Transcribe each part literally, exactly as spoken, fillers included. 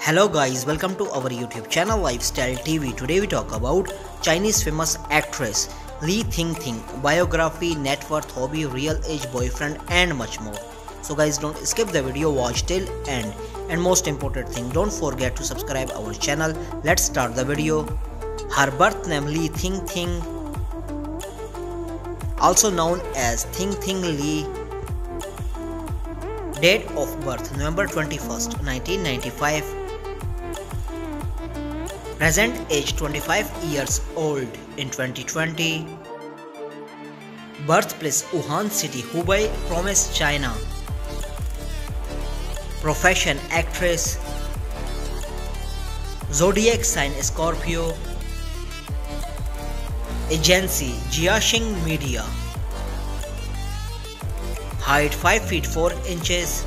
Hello guys, welcome to our YouTube channel Lifestyle T V. Today we talk about Chinese famous actress Li Ting-ting, biography, net worth, hobby, real age, boyfriend and much more. So guys, don't skip the video, watch till end. And most important thing, don't forget to subscribe our channel. Let's start the video. Her birth name Li Ting-ting, also known as Ting-ting Li. Date of birth November twenty-first, nineteen ninety-five. Present age twenty-five years old in twenty twenty. Birthplace Wuhan City, Hubei Province, China. Profession actress. Zodiac sign Scorpio. Agency Jiaxing Media. Height five feet four inches.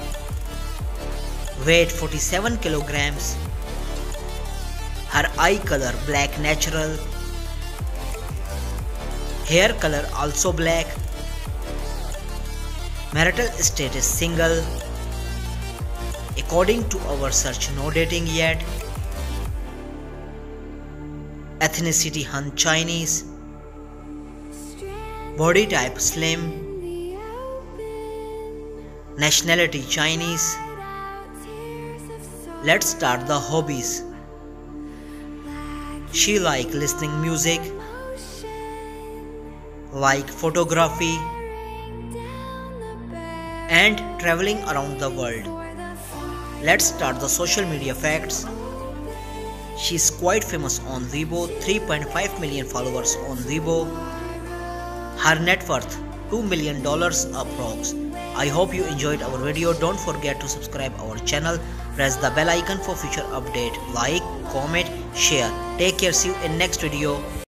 Weight forty-seven kilograms. Her eye color black natural. Hair color also black. Marital status single. According to our search, no dating yet. Ethnicity Han Chinese. Body type slim. Nationality Chinese. Let's start the hobbies. She like listening music, like photography and traveling around the world. Let's start the social media facts. She's quite famous on Weibo, three point five million followers on Weibo. Her net worth two million dollars approx. I hope you enjoyed our video. Don't forget to subscribe our channel. Press the bell icon for future update. Like, comment, share. Take care. See you in next video.